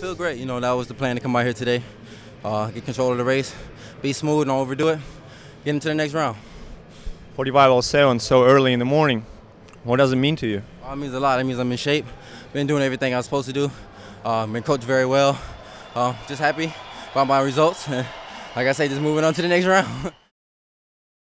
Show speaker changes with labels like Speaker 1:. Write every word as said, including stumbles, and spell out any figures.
Speaker 1: feel great. You know, that was the plan to come out here today, uh, get control of the race, be smooth, don't overdo it, get into the next round.
Speaker 2: forty-five oh seven so early in the morning. What does it mean to you?
Speaker 1: Uh, it means a lot. It means I'm in shape. Been doing everything I was supposed to do. Uh, been coached very well. Uh, just happy about my results. Like I say, just moving on to the next round.